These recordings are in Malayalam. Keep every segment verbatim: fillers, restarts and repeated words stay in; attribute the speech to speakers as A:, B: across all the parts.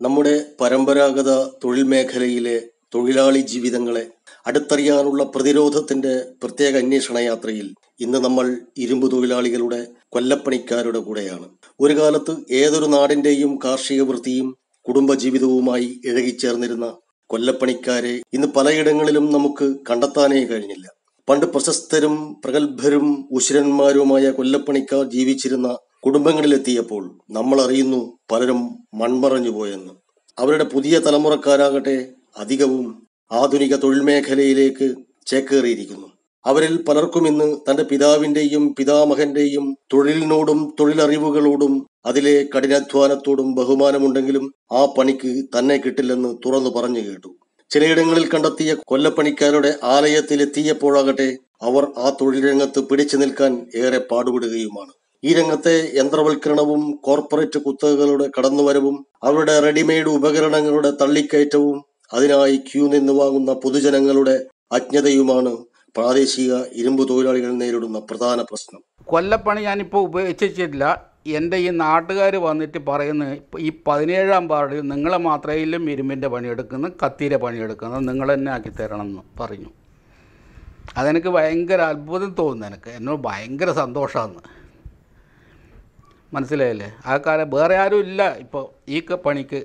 A: നമ്മുടെ പരമ്പരാഗത തൊഴിൽ മേഖലയിലെ തൊഴിലാളി ജീവിതങ്ങളെ അടുത്തറിയാനുള്ള പ്രതിരോധത്തിന്റെ പ്രത്യേക അന്വേഷണ യാത്രയിൽ ഇന്ന് നമ്മൾ ഇരുമ്പ് തൊഴിലാളികളുടെ കൊല്ലപ്പണിക്കാരുടെ കൂടെയാണ്. ഒരു കാലത്ത് ഏതൊരു നാടിന്റെയും കാർഷിക വൃത്തിയും കുടുംബജീവിതവുമായി ഇഴകിച്ചേർന്നിരുന്ന കൊല്ലപ്പണിക്കാരെ ഇന്ന് പലയിടങ്ങളിലും നമുക്ക് കണ്ടെത്താനേ കഴിഞ്ഞില്ല. പണ്ട് പ്രശസ്തരും പ്രഗത്ഭരും ഉശിരന്മാരുമായ കൊല്ലപ്പണിക്കാർ ജീവിച്ചിരുന്ന കുടുംബങ്ങളിലെത്തിയപ്പോൾ നമ്മൾ അറിയുന്നു പലരും മൺമറഞ്ഞു പോയെന്ന്. അവരുടെ പുതിയ തലമുറക്കാരാകട്ടെ അധികവും ആധുനിക തൊഴിൽ മേഖലയിലേക്ക് ചേക്കേറിയിരിക്കുന്നു. അവരിൽ പലർക്കും ഇന്ന് തന്റെ പിതാവിന്റെയും പിതാമഹന്റെയും തൊഴിലിനോടും തൊഴിലറിവുകളോടും അതിലെ കഠിനാധ്വാനത്തോടും ബഹുമാനമുണ്ടെങ്കിലും ആ പണിക്ക് തന്നെ കിട്ടില്ലെന്ന് തുറന്നു പറഞ്ഞു കേട്ടു. ചിലയിടങ്ങളിൽ കണ്ടെത്തിയ കൊല്ലപ്പണിക്കാരുടെ ആലയത്തിലെത്തിയപ്പോഴാകട്ടെ അവർ ആ തൊഴിൽ രംഗത്ത് പിടിച്ചു നിൽക്കാൻ ഏറെ പാടുപെടുകയുമാണ്. ഈ രംഗത്തെ യന്ത്രവൽക്കരണവും കോർപ്പറേറ്റ് കുത്തകകളുടെ കടന്നുവരവും അവരുടെ റെഡിമെയ്ഡ് ഉപകരണങ്ങളുടെ തള്ളിക്കയറ്റവും അതിനായി ക്യൂ നിന്ന് വാങ്ങുന്ന പൊതുജനങ്ങളുടെ അജ്ഞതയുമാണ് പ്രാദേശിക ഇരുമ്പ് തൊഴിലാളികൾ നേരിടുന്ന പ്രധാന പ്രശ്നം.
B: കൊല്ലപ്പണി ഞാനിപ്പോൾ ഉപേക്ഷിച്ചിട്ടില്ല. എൻ്റെ ഈ നാട്ടുകാർ വന്നിട്ട് പറയുന്നത് ഈ പതിനേഴാം വാർഡിൽ നിങ്ങളെ മാത്രയിലും ഇരുമ്പിൻ്റെ പണിയെടുക്കുന്ന കത്തിയുടെ പണിയെടുക്കുന്നത് നിങ്ങൾ തന്നെ ആക്കി തരണം എന്ന് പറഞ്ഞു. അതെനിക്ക് ഭയങ്കര അത്ഭുതം തോന്നുന്നു. എനിക്ക് എന്നോട് ഭയങ്കര സന്തോഷമാണ്. മനസ്സിലായില്ലേ? ആ കാലം വേറെ ആരും ഇല്ല ഇപ്പോൾ ഈ പണിക്ക്.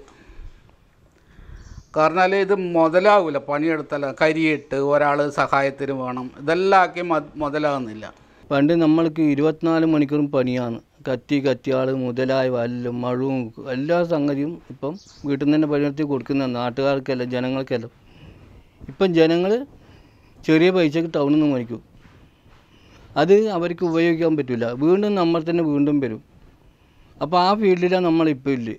B: കാരണം ഇത് മുതലാവില്ല. പണിയെടുത്തല്ല കരിയിട്ട് ഒരാൾ സഹായത്തിന് വേണം, ഇതെല്ലാം ആക്കി മുതലാകുന്നില്ല.
C: പണ്ട് നമ്മൾക്ക് ഇരുപത്തിനാല് മണിക്കൂറും പണിയാണ്. കത്തി കത്തിയാൾ മുതലായ വല്ലും മഴവും എല്ലാ സംഗതിയും ഇപ്പം വീട്ടിൽ നിന്ന് തന്നെ പണിയെടുത്ത് കൊടുക്കുന്ന നാട്ടുകാർക്കല്ല ജനങ്ങൾക്കല്ല. ഇപ്പം ജനങ്ങൾ ചെറിയ പൈസക്ക് ടൗണിൽ നിന്ന് മേടിക്കും. അത് അവർക്ക് ഉപയോഗിക്കാൻ പറ്റില്ല. വീണ്ടും നമ്മൾ തന്നെ വീണ്ടും വരും. അപ്പോൾ ആ ഫീൽഡിലാണ് നമ്മളിപ്പോൾ ഇല്ല.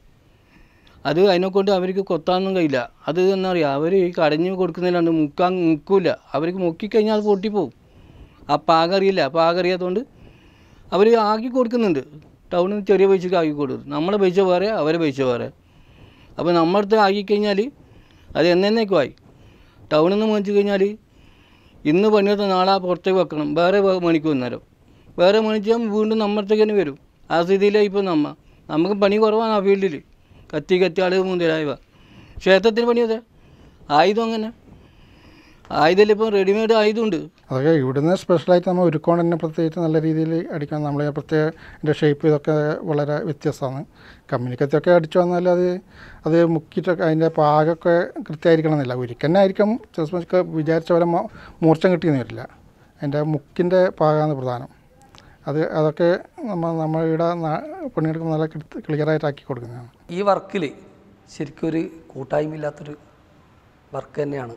C: അത് അതിനെക്കൊണ്ട് അവർക്ക് കൊത്താനൊന്നും കഴിയില്ല. അത് എന്താ പറയുക, അവർ ഈ കടഞ്ഞ് കൊടുക്കുന്നതിലാണ്ട് മുക്കാൻ മുക്കില്ല. അവർക്ക് മുക്കിക്കഴിഞ്ഞാൽ അത് പൊട്ടിപ്പോവും. ആ പാകറിയില്ല. പാകറിയാത്തതുകൊണ്ട് അവർ ആക്കി കൊടുക്കുന്നുണ്ട്. ടൗണിൽ നിന്ന് ചെറിയ പൈസക്ക് ആക്കി കൊടുക്കും. നമ്മളെ പൈസ വേറെ, അവരെ പൈസ വേറെ. അപ്പോൾ നമ്മളടുത്ത് ആക്കിക്കഴിഞ്ഞാൽ അത് എന്നേക്കുമായി. ടൗണിൽ നിന്ന് മേടിച്ച് കഴിഞ്ഞാൽ ഇന്ന് പണിയെടുത്ത നാളെ പുറത്തേക്ക് വെക്കണം. വേറെ മണിക്കൂർ നേരം വേറെ മണിച്ചാൽ വീണ്ടും നമ്മളടുത്തേക്ക് തന്നെ വരും. ആ സ്ഥിതിയിലാണ് ഇപ്പോൾ നമ്മ നമുക്ക് പണി കുറവാണ് ആ ഫീൽഡിൽ. കത്തി കത്തിയാൾ മുതലായവ. ക്ഷേത്രത്തിന് പണി അതെ. ആയുധം അങ്ങനെ ആയുധമില്ല. ഇപ്പോൾ റെഡിമെയ്ഡ് ആയുധമുണ്ട്.
D: അതൊക്കെ ഇവിടുന്ന് സ്പെഷ്യലായിട്ട് നമ്മൾ ഒരുക്കോണ്ട് തന്നെ പ്രത്യേകിച്ച് നല്ല രീതിയിൽ അടിക്കണം. നമ്മൾ പ്രത്യേക എൻ്റെ ഷേപ്പ് ഇതൊക്കെ വളരെ വ്യത്യസ്തമാണ്. കമ്പനിക്കത്തൊക്കെ അടിച്ചു വന്നാൽ അത് അത് മുക്കിയിട്ടൊക്കെ അതിൻ്റെ പാകമൊക്കെ കൃത്യമായിരിക്കണം എന്നില്ല. ഒരിക്കൽ ആയിരിക്കും ചിലപ്പോൾ വിചാരിച്ച പോലെ മൂർച്ചം കിട്ടിയെന്ന് വരില്ല. അതിൻ്റെ മുക്കിൻ്റെ പാകമാണ് പ്രധാനം. അത് അതൊക്കെ നമ്മൾ നമ്മളിവിടെ പണിയെടുക്കുമ്പോൾ നല്ല ക്ലിയറായിട്ട് ആക്കി കൊടുക്കുന്നതാണ്.
E: ഈ വർക്കിൽ ശരിക്കും ഒരു കൂട്ടായ്മയില്ലാത്തൊരു വർക്ക് തന്നെയാണ്.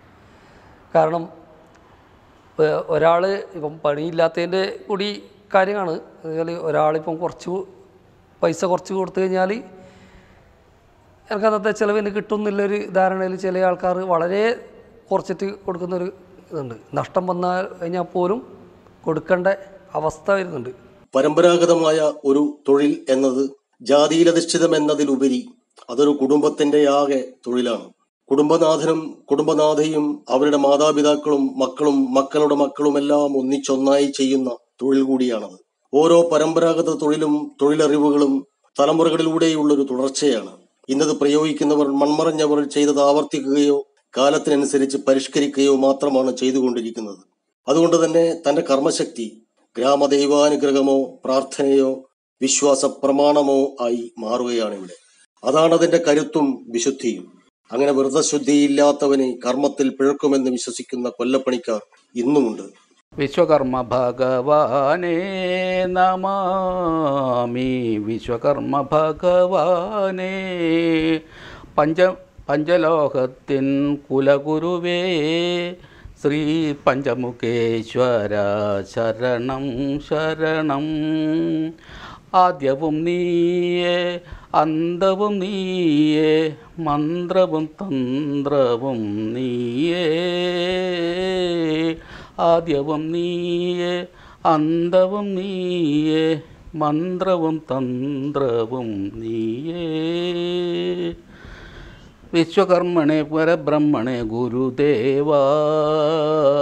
E: കാരണം ഒരാൾ ഇപ്പം പണിയില്ലാത്തതിൻ്റെ കൂടി കാര്യമാണ്. അതുപോലെ ഒരാളിപ്പം കുറച്ച് പൈസ കുറച്ച് കൊടുത്തു കഴിഞ്ഞാൽ എനിക്ക് അന്നത്തെ ചിലവിന് കിട്ടുമെന്നുള്ളൊരു ധാരണയിൽ ചില ആൾക്കാർ വളരെ കുറച്ചിട്ട് കൊടുക്കുന്നൊരു ഇതുണ്ട്. നഷ്ടം വന്നാൽ കഴിഞ്ഞാൽ പോലും കൊടുക്കേണ്ട അവസ്ഥ വരുന്നുണ്ട്.
A: പരമ്പരാഗതമായ ഒരു തൊഴിൽ എന്നത് ജാതിയിലധിഷ്ഠിതം എന്നതിലുപരി അതൊരു കുടുംബത്തിന്റെ ആകെ തൊഴിലാണ്. കുടുംബനാഥനും കുടുംബനാഥയും അവരുടെ മാതാപിതാക്കളും മക്കളും മക്കളുടെ മക്കളുമെല്ലാം ഒന്നിച്ചൊന്നായി ചെയ്യുന്ന തൊഴിൽ കൂടിയാണത്. ഓരോ പരമ്പരാഗത തൊഴിലും തൊഴിലറിവുകളും തലമുറകളിലൂടെയുള്ളൊരു തുടർച്ചയാണ്. ഇന്നത് പ്രയോഗിക്കുന്നവർ മൺമറഞ്ഞവർ ചെയ്തത് ആവർത്തിക്കുകയോ കാലത്തിനനുസരിച്ച് പരിഷ്കരിക്കുകയോ മാത്രമാണ് ചെയ്തുകൊണ്ടിരിക്കുന്നത്. അതുകൊണ്ട് തന്നെ തന്റെ കർമ്മശക്തി ഗ്രാമദൈവാനുഗ്രഹമോ പ്രാർത്ഥനയോ വിശ്വാസ പ്രമാണമോ ആയി മാറുകയാണിവിടെ. അതാണ് അതിന്റെ കരുത്തും വിശുദ്ധിയും. അങ്ങനെ വ്രതശുദ്ധിയില്ലാത്തവനെ കർമ്മത്തിൽ പിഴക്കുമെന്ന് വിശ്വസിക്കുന്ന കൊല്ലപ്പണിക്കാർ ഇന്നുമുണ്ട്.
B: വിശ്വകർമ്മ ഭഗവാനേ നമാമി വിശ്വകർമ്മ ഭഗവാനേ പഞ്ച പഞ്ചലോകത്തിൻ കുലഗുരുവേ ശ്രീ പഞ്ചമുഖേശ്വര ശരണം ശരണം. ആദ്യവും നീയേ അന്തവും നീയേ മന്ത്രവും തന്ത്രവും നീയേ. ആദ്യവും നീയേ അന്തവും നീയേ മന്ത്രവും തന്ത്രവും നീയേ. വിശ്വകർമ്മണേ പരബ്രഹ്മണേ ഗുരുദേവാ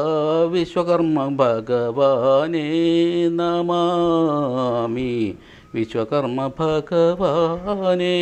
B: വിശ്വകർമ്മ ഭഗവാനേ നമാമി വിശ്വകർമ്മ ഭഗവാനേ.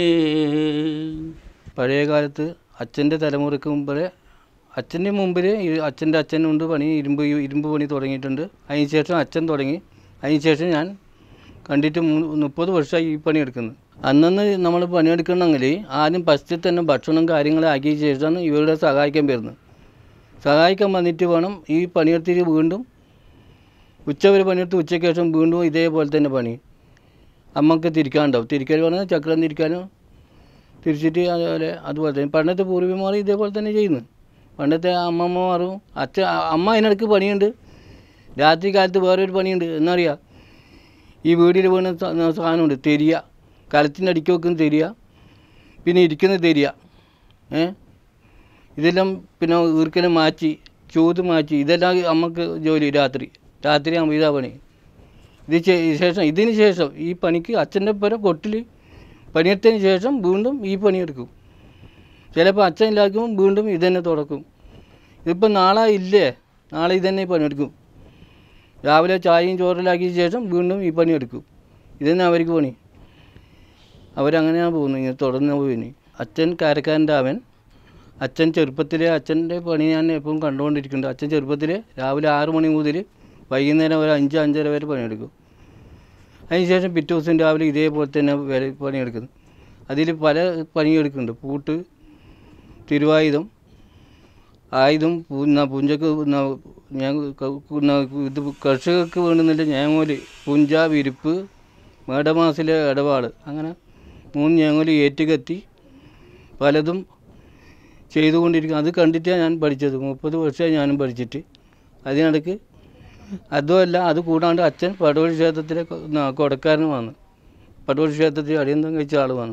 C: പഴയ കാലത്ത് അച്ഛൻ്റെ തലമുറയ്ക്ക് മുമ്പേ അച്ഛൻ്റെ മുമ്പിൽ അച്ഛൻ്റെ അച്ഛനുണ്ട് പണി ഇരുമ്പ് ഇരുമ്പ് പണി തുടങ്ങിയിട്ടുണ്ട്. അതിന് ശേഷം അച്ഛൻ തുടങ്ങി. അതിന് ശേഷം ഞാൻ കണ്ടിട്ട് മുപ്പത് വർഷമായി ഈ പണി എടുക്കുന്നത്. അന്നന്ന് നമ്മൾ പണിയെടുക്കണമെങ്കിൽ ആദ്യം ഫസ്റ്റിൽ തന്നെ ഭക്ഷണം കാര്യങ്ങളും ആക്കിയ ശേഷമാണ് ഇവരുടെ സഹായിക്കാൻ വരുന്നത്. സഹായിക്കാൻ വന്നിട്ട് വേണം ഈ പണിയെടുത്തിട്ട് വീണ്ടും ഉച്ചവരെ പണിയെടുത്ത് ഉച്ചയ്ക്ക് ശേഷം വീണ്ടും ഇതേപോലെ തന്നെ പണി അമ്മക്ക് തിരിക്കാനുണ്ടാവും. തിരിക്കൽ പറഞ്ഞാൽ ചക്രം തിരിക്കാനും തിരിച്ചിട്ട് അതുപോലെ അതുപോലെ തന്നെ പണ്ടത്തെ പൂർവികന്മാർ ഇതേപോലെ തന്നെ ചെയ്യുന്നു. പണ്ടത്തെ അമ്മമ്മമാരും അച്ഛൻ അമ്മ അതിനിടയ്ക്ക് പണിയുണ്ട്. രാത്രി കാലത്ത് വേറൊരു പണിയുണ്ട്. എന്നറിയാം, ഈ വീടിൽ വീണ സാധനമുണ്ട് തെരിയ, കലത്തിൻ്റെ അടിക്ക് വെക്കുന്ന തെരിയ, പിന്നെ ഇരിക്കുന്ന തെരിയ, ഏ ഇതെല്ലാം പിന്നെ ഈർക്കലും മാറ്റി ചൂത് മാറ്റി ഇതെല്ലാം അമ്മക്ക് ജോലി. രാത്രി രാത്രി ആകുമ്പോൾ ഇതാ പണി. ഇത് ശേഷം ഇതിന് ശേഷം ഈ പണിക്ക് അച്ഛൻ്റെ പേരെ കൊട്ടിൽ പണിയെടുത്തതിന് ശേഷം വീണ്ടും ഈ പണിയെടുക്കും. ചിലപ്പോൾ അച്ഛൻ ഇല്ലാക്കുമ്പോൾ വീണ്ടും ഇതന്നെ തുടക്കും. ഇതിപ്പോൾ നാളെ ഇല്ലേ, നാളെ ഇതന്നെ പണിയെടുക്കും. രാവിലെ ചായയും ചോറിലാക്കിയ ശേഷം വീണ്ടും ഈ പണിയെടുക്കും. ഇതന്നെ അവർക്ക് പണി. അവരങ്ങനെയാണ് പോകുന്നത്, ഇങ്ങനെ തുടർന്ന് പോയിന്. അച്ഛൻ കാരക്കാരൻ്റെ അവൻ അച്ഛൻ ചെറുപ്പത്തിലെ അച്ഛൻ്റെ പണി ഞാൻ എപ്പോഴും കണ്ടുകൊണ്ടിരിക്കുന്നുണ്ട്. അച്ഛൻ ചെറുപ്പത്തിൽ രാവിലെ ആറ് മണി മുതൽ വൈകുന്നേരം ഒരു അഞ്ച് അഞ്ചര വരെ പണിയെടുക്കും. അതിനുശേഷം പിറ്റേ ദിവസം രാവിലെ ഇതേപോലെ തന്നെ വരെ പണിയെടുക്കുന്നു. അതിൽ പല പണിയെടുക്കുന്നുണ്ട്. പൂട്ട്, തിരുവായുധം, ആയുധം, പുഞ്ചക്ക് ഞാൻ ഇത് കർഷകർക്ക് വേണ്ടുന്നില്ല ഞേങ്ങോല്, പുഞ്ച, വിരിപ്പ്, മേടമാസിലെ ഇടപാട്, അങ്ങനെ മൂന്ന് ഞേങ്ങോല് ഏറ്റുകത്തി പലതും ചെയ്തുകൊണ്ടിരിക്കും. അത് കണ്ടിട്ടാണ് ഞാൻ പഠിച്ചത്. മുപ്പത് വർഷമായി ഞാനും പഠിച്ചിട്ട്. അതിനിടയ്ക്ക് അതുമല്ല, അത് കൂടാണ്ട് അച്ഛൻ പടവഴി ക്ഷേത്രത്തിലെ കൊടക്കാരനുമാണ്. പടവഴി ക്ഷേത്രത്തിൽ അടിയന്തം കഴിച്ച ആളുമാണ്.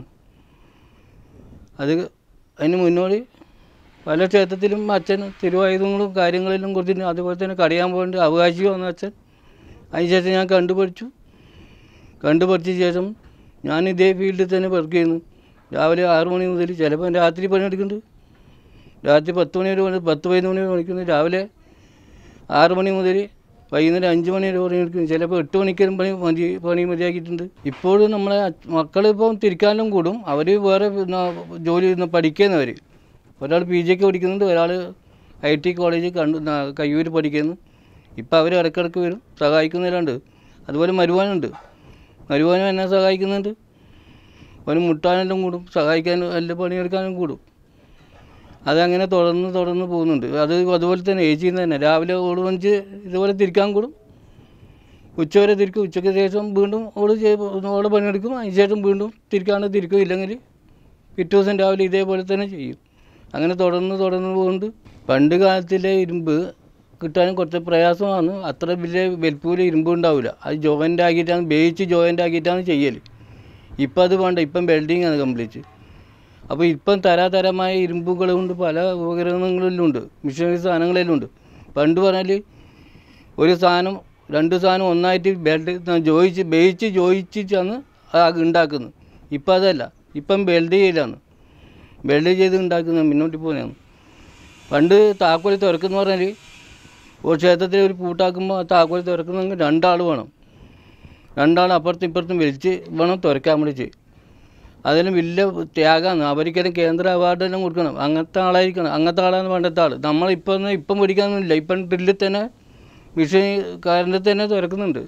C: അത് അതിന് മുന്നോടി പല ക്ഷേത്രത്തിലും അച്ഛൻ തിരുവായുധങ്ങളും കാര്യങ്ങളിലും കൊടുത്തിട്ട് അതുപോലെ തന്നെ കടയാൻ പോകേണ്ട അവകാശി വന്ന അച്ഛൻ. അതിനുശേഷം ഞാൻ കണ്ടുപഠിച്ചു. കണ്ടുപഠിച്ച ശേഷം ഞാൻ ഇതേ ഫീൽഡിൽ തന്നെ വർക്ക് ചെയ്യുന്നു. രാവിലെ ആറ് മണി മുതൽ ചിലപ്പോൾ രാത്രി പണിയെടുക്കുന്നുണ്ട്. രാത്രി പത്ത് മണി വരെ പത്ത് പതിനൊന്ന് മണി വരെ പണിക്കുന്നത്. രാവിലെ ആറ് മണി മുതൽ വൈകുന്നേരം അഞ്ച് മണി വരെ പണിയെടുക്കുന്നു. ചിലപ്പോൾ എട്ട് മണിക്കലും പണി മതി പണി മതിയാക്കിയിട്ടുണ്ട്. ഇപ്പോഴും നമ്മളെ മക്കളിപ്പം തിരിക്കാനും കൂടും. അവർ വേറെ ജോലി പഠിക്കുന്നവർ, ഒരാൾ പി ജിക്ക് പഠിക്കുന്നുണ്ട്, ഒരാൾ ഐ ടി കോളേജ് കണ്ടു കയ്യൂർ പഠിക്കുന്നു. ഇപ്പം അവർ ഇടയ്ക്കിടയ്ക്ക് വരും, സഹായിക്കുന്നവരുണ്ട്. അതുപോലെ മരുവാനുണ്ട്. മരുവാനും എന്നെ സഹായിക്കുന്നുണ്ട്. അവന് മുട്ടാനെല്ലാം കൂടും, സഹായിക്കാനും എല്ലാം പണിയെടുക്കാനും കൂടും. അതങ്ങനെ തുടർന്ന് തുടർന്ന് പോകുന്നുണ്ട്. അത് അതുപോലെ തന്നെ ഏച്ചിയിൽ തന്നെ രാവിലെ ഓട് വഞ്ച് ഇതുപോലെ തിരിക്കാൻ കൂടും. ഉച്ചവരെ തിരിക്കും. ഉച്ചയ്ക്ക് ശേഷം വീണ്ടും ഓട് ഓട് പണിയെടുക്കും. അതിന് ശേഷം വീണ്ടും തിരിക്കാണ്ട് തിരിക്കും. ഇല്ലെങ്കിൽ പിറ്റേ ദിവസം രാവിലെ ഇതേപോലെ തന്നെ ചെയ്യും. അങ്ങനെ തുടർന്ന് തുടർന്ന് പോകുന്നുണ്ട്. പണ്ട് കാലത്തിലെ ഇരുമ്പ് കിട്ടാനും കുറച്ച് പ്രയാസമാണ്. അത്ര വലിയ വലിപ്പൂല ഇരുമ്പ് ഉണ്ടാവില്ല. അത് ജോയിൻ്റ് ആക്കിയിട്ടാണ് വേവിച്ച് ജോയിൻ്റ് ആക്കിയിട്ടാണ് ചെയ്യൽ. ഇപ്പം അത് വേണ്ട, ഇപ്പം വെൽഡിങ് ആണ് കംപ്ലീറ്റ്. അപ്പോൾ ഇപ്പം തരാതരമായ ഇരുമ്പുകളുണ്ട്, പല ഉപകരണങ്ങളിലും ഉണ്ട്, മിഷനറി സാധനങ്ങളിലും ഉണ്ട്. പണ്ട് പറഞ്ഞാൽ ഒരു സാധനം രണ്ട് സാധനം ഒന്നായിട്ട് ബെൽഡ് ജോയിച്ച് വേവിച്ച് ജോയിച്ചാണ് ഉണ്ടാക്കുന്നത്. ഇപ്പം അതല്ല, ഇപ്പം വെൽഡ് ചെയ്യലാണ്. വെൽഡ് ചെയ്ത് ഉണ്ടാക്കുന്നത് മുന്നോട്ട് പോകുന്നതാണ്. പണ്ട് താക്കോൽ തുറക്കുന്ന പറഞ്ഞാൽ ഒരു ക്ഷേത്രത്തിൽ ഒരു പൂട്ടാക്കുമ്പോൾ ആ താക്കോൽ തുറക്കുന്നെങ്കിൽ രണ്ടാൾ വേണം. രണ്ടാൾ അപ്പുറത്തും ഇപ്പുറത്തും വലിച്ച് വേണം തുറക്കാൻ വേണ്ടി. അതിലും വലിയ ത്യാഗമാണ്. അവർക്കെല്ലാം കേന്ദ്ര അവാർഡെല്ലാം കൊടുക്കണം. അങ്ങനത്തെ ആളായിരിക്കണം. അങ്ങനത്തെ ആളാണ് പണ്ടത്തെ ആൾ. നമ്മളിപ്പം ഇപ്പം പഠിക്കാനൊന്നുമില്ല. ഇപ്പം ഡ്രില്ലിൽ തന്നെ മിഷീൻകാരൻ്റെ തന്നെ തുറക്കുന്നുണ്ട്.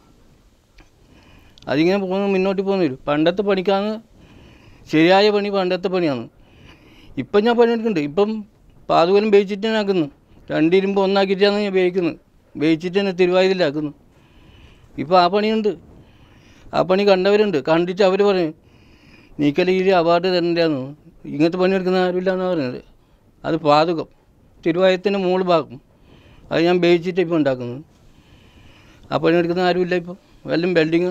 C: അതിങ്ങനെ പോകുന്നു, മുന്നോട്ട് പോകുന്നു വരും. പണ്ടത്തെ പണിക്കാണ് ശരിയായ പണി, പണ്ടത്തെ പണിയാണ്. ഇപ്പം ഞാൻ പണിയെടുക്കുന്നുണ്ട്. ഇപ്പം പാതുകലം വേവിച്ചിട്ട് തന്നെ ആക്കുന്നു. രണ്ടിരുമ്പ് ഒന്നാക്കിയിട്ടാണ് ഞാൻ വേവിക്കുന്നത്. വേവിച്ചിട്ട് തന്നെ തിരുവായുധത്തിലാക്കുന്നു. ഇപ്പോൾ ആ പണിയുണ്ട്. ആ പണി കണ്ടവരുണ്ട്. കണ്ടിട്ട് അവർ പറയും നീക്കലയിൽ അവാർഡ് തരേണ്ടതെന്ന്. ഇങ്ങനത്തെ പണിയെടുക്കുന്ന ആരുമില്ല എന്നാണ് പറയുന്നത്. അത് പാതുകം തിരുവായുധത്തിൻ്റെ മുകൾ ഭാഗം അത് ഞാൻ വേവിച്ചിട്ട് ഇപ്പോൾ ഉണ്ടാക്കുന്നത്. ആ പണിയെടുക്കുന്ന ആരുമില്ല ഇപ്പം. എല്ലാം വെൽഡിങ്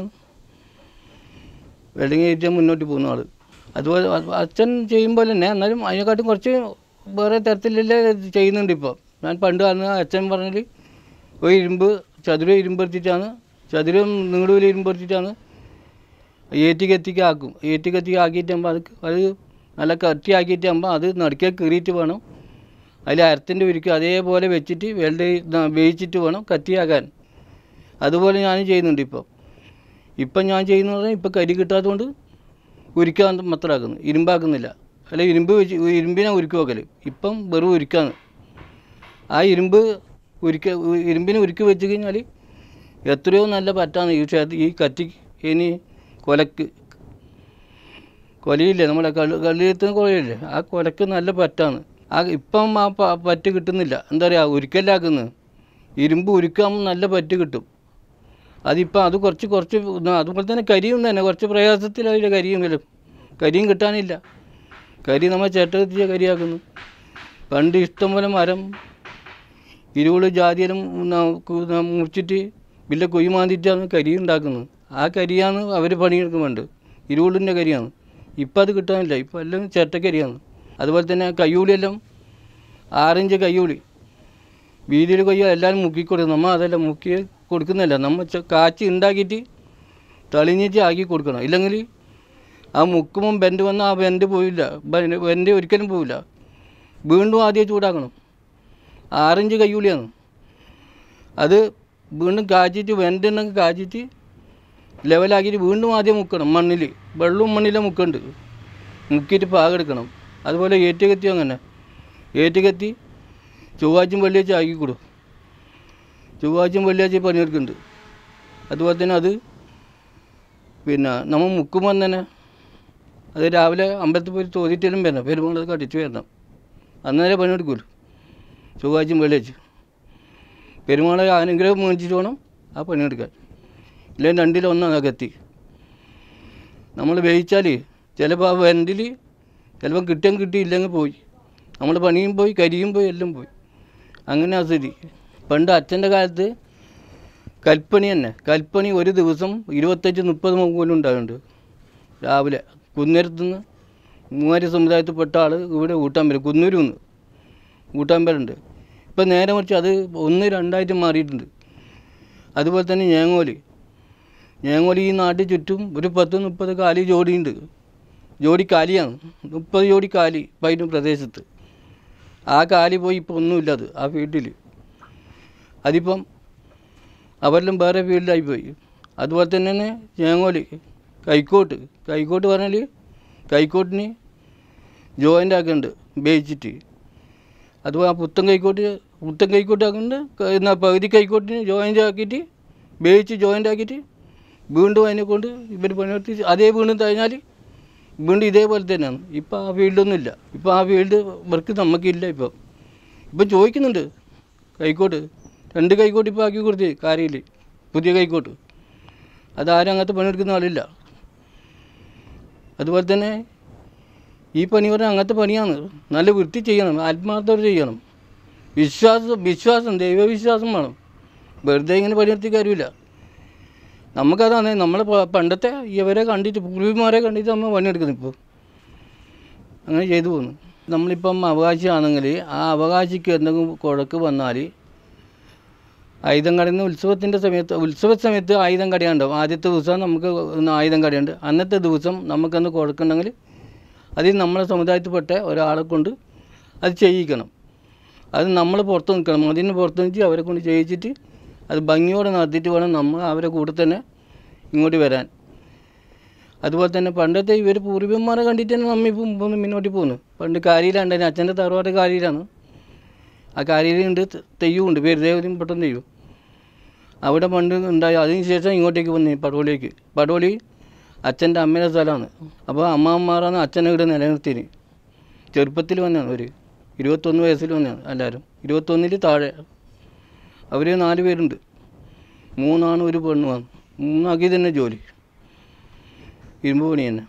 C: വെൽഡിങ് ചെയ്തിട്ട് മുന്നോട്ട് പോകുന്ന ആൾ. അതുപോലെ അച്ഛൻ ചെയ്യുമ്പോൾ തന്നെ എന്നാലും അതിനെക്കാട്ടും കുറച്ച് വേറെ തരത്തിലല്ല ചെയ്യുന്നുണ്ട് ഇപ്പോൾ. ഞാൻ പണ്ട് അന്ന് അച്ഛൻ പറഞ്ഞാൽ ഒരു ഇരുമ്പ് ചതുരം ഇരുമ്പെടുത്തിട്ടാണ് ചതുരം നീടുവിൽ ഇരുമ്പെടുത്തിട്ടാണ് ഏറ്റിക്കത്തിക്ക് ആക്കും. ഏറ്റിക്കത്തിക്ക് ആക്കിയിട്ടാകുമ്പോൾ അത് അത് നല്ല കട്ടിയാക്കിയിട്ടാകുമ്പോൾ അത് നടുക്കെ കീറിയിട്ട് വേണം അതിൽ അരത്തിൻ്റെ ഉരുക്ക് അതേപോലെ വെച്ചിട്ട് വെൽഡ് വേവിച്ചിട്ട് വേണം കത്തിയാക്കാൻ. അതുപോലെ ഞാനും ചെയ്യുന്നുണ്ട് ഇപ്പോൾ. ഇപ്പം ഞാൻ ചെയ്യുന്നത് പറഞ്ഞാൽ ഇപ്പം കരി കിട്ടാത്തതുകൊണ്ട് ഉരുക്കാൻ മാത്രമാക്കുന്നു, ഇരുമ്പാക്കുന്നില്ല. അല്ല ഇരുമ്പ് വെച്ച് ഇരുമ്പിനെ ഉരുക്കി വെക്കൽ, ഇപ്പം വെറും ഉരുക്കാന്ന്. ആ ഇരുമ്പ് ഉരുക്ക ഇരുമ്പിനെ ഉരുക്കി വെച്ച് കഴിഞ്ഞാൽ എത്രയോ നല്ല പറ്റാന്ന് ഈ ക്ഷേത്ര ഈ കത്തി ഇനി കൊലക്ക് കൊലയില്ലേ നമ്മുടെ കള്ളി കള്ളിയെത്തുന്ന കൊലയില്ലേ, ആ കൊലക്ക് നല്ല പറ്റാന്ന്. ആ ഇപ്പം ആ പറ്റ് കിട്ടുന്നില്ല. എന്താ പറയുക, ഉരുക്കലാക്കുന്നത് ഇരുമ്പ് ഉരുക്കാകുമ്പോൾ നല്ല പറ്റ് കിട്ടും. അതിപ്പം അത് കുറച്ച് കുറച്ച് അതുപോലെ തന്നെ കരിയും തന്നെ കുറച്ച് പ്രയാസത്തിലായില്ല. കരിയും വരും, കരിയും കിട്ടാനില്ല. കരി നമ്മൾ ചേട്ടത്തിയ കരിയാക്കുന്നു. പണ്ട് ഇഷ്ടംപോലെ മരം ഇരുപത് ജാതിയിലും മുറിച്ചിട്ട് വലിയ കൊയ്യ് മാന്തിയിട്ടാണ് കരി ഉണ്ടാക്കുന്നത്. ആ കരിയാണ് അവർ പണിയെടുക്കുന്നുണ്ട്, ഇരുപതിൻ്റെ കരിയാണ്. ഇപ്പം അത് കിട്ടാനില്ല, ഇപ്പം എല്ലാം ചേട്ടക്കരിയാണ്. അതുപോലെ തന്നെ കയ്യൂലിയെല്ലാം ആറിഞ്ച് കയ്യൂലി വീതിയിൽ കൊയ്യ എല്ലാവരും മുക്കിക്കൊടുക്കും. നമ്മൾ അതെല്ലാം മുക്കി കൊടുക്കുന്നില്ല, നമ്മൾ കാച്ചി ഉണ്ടാക്കിയിട്ട് തെളിഞ്ഞിട്ട് ആക്കി കൊടുക്കണം. ഇല്ലെങ്കിൽ ആ മുക്കുമ്പം ബെൻഡ് വന്നാൽ ആ ബെൻഡ് പോയില്ല, ബെൻഡ് ഒരിക്കലും പോവില്ല. വീണ്ടും ആദ്യം ചൂടാക്കണം. ആറിഞ്ച് കയ്യൂലിയാണ് അത്. വീണ്ടും കാച്ചിട്ട് വെൻറ്റുണ്ടെങ്കിൽ കാച്ചിട്ട് ലെവലാക്കിയിട്ട് വീണ്ടും ആദ്യം മുക്കണം. മണ്ണിൽ വെള്ളവും മണ്ണിലെ മുക്കുണ്ട്, മുക്കിയിട്ട് പാകെടുക്കണം. അതുപോലെ ഏറ്റുകത്തി അങ്ങനെ ഏറ്റുകത്തി ചൊവ്വാഴ്ചയും വെള്ളിയാഴ്ച ആക്കിക്കൊടുക്കും. ചൊവ്വാഴ്ചയും വെള്ളിയാഴ്ച പണിയെടുക്കുന്നുണ്ട്. അതുപോലെ തന്നെ അത് പിന്നെ നമ്മൾ മുക്കുമ്പോൾ തന്നെ അത് രാവിലെ അമ്പലത്തിൽ പോയി തോതിയിട്ടാലും വരണം, പെരുമാൾ അത് കടിച്ച് വരണം. അന്നേരം പണിയെടുക്കുമല്ലോ ചൊവ്വാഴ്ചയും വെള്ളിയാഴ്ച. പെരുമാളെ അനുഗ്രഹം മേടിച്ചിട്ട് വേണം ആ പണിയെടുക്കാൻ. ഇല്ലെങ്കിൽ രണ്ടിലൊന്നാണ് കത്തി. നമ്മൾ വേവിച്ചാൽ ചിലപ്പോൾ ആ വെൻറ്റിൽ ചിലപ്പോൾ കിട്ടാൻ കിട്ടിയില്ലെങ്കിൽ പോയി, നമ്മൾ പണിയും പോയി കരിയും പോയി എല്ലാം പോയി. അങ്ങനെ ആ സ്ഥിതി. പണ്ട് അച്ഛൻ്റെ കാലത്ത് കൽപ്പണി തന്നെ, കൽപ്പണി ഒരു ദിവസം ഇരുപത്തഞ്ച് മുപ്പത് പോലും ഉണ്ടാകുന്നുണ്ട്. രാവിലെ കുന്നേരത്തുനിന്ന് മൂവാരി സമുദായത്തിൽപ്പെട്ട ആൾ ഇവിടെ ഊട്ടാൻ വരും, കുന്നൂരിൽ നിന്ന് ഊട്ടാൻ വരുന്നുണ്ട്. ഇപ്പം നേരെ മറിച്ച് അത് ഒന്ന് രണ്ടായിട്ട് മാറിയിട്ടുണ്ട്. അതുപോലെ തന്നെ ഞേങ്ങോലി ഞേങ്ങോലി ഈ നാട്ടിൽ ചുറ്റും ഒരു പത്ത് മുപ്പത് കാലി ജോഡിയുണ്ട്. ജോഡി കാലിയാണ്, മുപ്പത് ജോഡി കാലി പതിനും പ്രദേശത്ത്. ആ കാലി പോയി ഇപ്പോൾ ഒന്നുമില്ല അത് ആ ഫീൽഡിൽ. അതിപ്പം അവരെല്ലാം വേറെ ഫീൽഡിലായിപ്പോയി. അതുപോലെ തന്നെ ഞേങ്ങോലി കൈക്കോട്ട് കൈക്കോട്ട് പറഞ്ഞാൽ കൈക്കോട്ടിന് ജോയിൻ്റ് ആക്കുന്നുണ്ട് വേവിച്ചിട്ട്. അതുപോലെ ആ പുത്തൻ കൈക്കോട്ട് പുത്തൻ കൈക്കോട്ട് ആക്കുന്നുണ്ട്. എന്നാൽ പകുതി കൈക്കോട്ടിന് ജോയിൻ്റ് ആക്കിയിട്ട് വേവിച്ച് ജോയിൻ്റ് ആക്കിയിട്ട് വീണ്ടും അതിനെ കൊണ്ട് ഇവർ പണിയെടുത്ത് അതേ വീണ്ടും കഴിഞ്ഞാൽ വീണ്ടും ഇതേപോലെ തന്നെയാണ്. ഇപ്പം ആ ഫീൽഡൊന്നുമില്ല. ഇപ്പം ആ ഫീൽഡ് വർക്ക് നമുക്കില്ല. ഇപ്പം ഇപ്പം ചോദിക്കുന്നുണ്ട് കൈക്കോട്ട്, രണ്ട് കൈക്കോട്ട് ഇപ്പോൾ ആക്കി കൊടുത്ത് കാരിയിൽ പുതിയ കൈക്കോട്ട്. അതാരും അങ്ങനത്തെ പണിയെടുക്കുന്ന ആളില്ല. അതുപോലെ തന്നെ ഈ പണി പറഞ്ഞാൽ അങ്ങനത്തെ പണിയാണ്. നല്ല വൃത്തി ചെയ്യണം, ആത്മാർത്ഥത ചെയ്യണം, വിശ്വാസം വിശ്വാസം ദൈവവിശ്വാസം വേണം. വെറുതെ ഇങ്ങനെ പണിയെടുത്തി കാര്യമില്ല. നമുക്കതാണ് നമ്മളെ പണ്ടത്തെ ഇവരെ കണ്ടിട്ട് പൂർവികന്മാരെ കണ്ടിട്ട് നമ്മൾ പണിയെടുക്കുന്നു. ഇപ്പോൾ അങ്ങനെ ചെയ്തു പോകുന്നു. നമ്മളിപ്പം അവകാശിയാണെങ്കിൽ ആ അവകാശിക്ക് എന്തെങ്കിലും കുഴക്ക് വന്നാൽ ആയുധം കടയുന്ന ഉത്സവത്തിൻ്റെ സമയത്ത് ഉത്സവ സമയത്ത് ആയുധം കടയുണ്ടാവും. ആദ്യത്തെ ദിവസം നമുക്ക് ആയുധം കടയുണ്ട്. അന്നത്തെ ദിവസം നമുക്കൊന്ന് കുഴക്കുണ്ടെങ്കിൽ അതിൽ നമ്മളെ സമുദായത്തിൽപ്പെട്ട ഒരാളെ കൊണ്ട് അത് ചെയ്യിക്കണം. അത് നമ്മൾ പുറത്ത് നിൽക്കണം, അതിന് പുറത്ത് നിന്നിട്ട് അവരെ കൊണ്ട് ചെയ്യിച്ചിട്ട് അത് ഭംഗിയോടെ നടത്തിയിട്ട് വേണം നമ്മൾ അവരെ കൂടെ തന്നെ ഇങ്ങോട്ട് വരാൻ. അതുപോലെ തന്നെ പണ്ടത്തെ ഇവർ പൂർവികന്മാരെ കണ്ടിട്ട് തന്നെ നമ്മൾ ഇപ്പം മുമ്പോട്ട് മുന്നോട്ട് പോകുന്നു. പണ്ട് കാരിയിലുണ്ടായിരുന്നു, അച്ഛൻ്റെ തറവാട് കാരിയിലാണ്. ആ കാരിയിലുണ്ട് തെയ്യമുണ്ട്, പേരുദേവതയും പെട്ടെന്ന് തെയ്യം. അവിടെ പണ്ട് ഉണ്ടായി. അതിന് ശേഷം ഇങ്ങോട്ടേക്ക് വന്നു പടവലിക്ക്. പടവലി അച്ഛൻ്റെ അമ്മയുടെ സ്ഥലമാണ്. അപ്പോൾ അമ്മാമ്മമാരാണ് അച്ഛനെ ഇവിടെ നിലനിർത്തിന്. ചെറുപ്പത്തിൽ വന്നതാണ് ഒരു ഇരുപത്തൊന്ന് വയസ്സിൽ വന്നതാണ് എല്ലാവരും. ഇരുപത്തൊന്നിൽ താഴെ അവർ നാല് പേരുണ്ട്, മൂന്നാണ് ഒരു പെണ്ണുമാണ്. മൂന്നാക്കി തന്നെ ജോലി ഇരുമ്പ് പണി തന്നെ.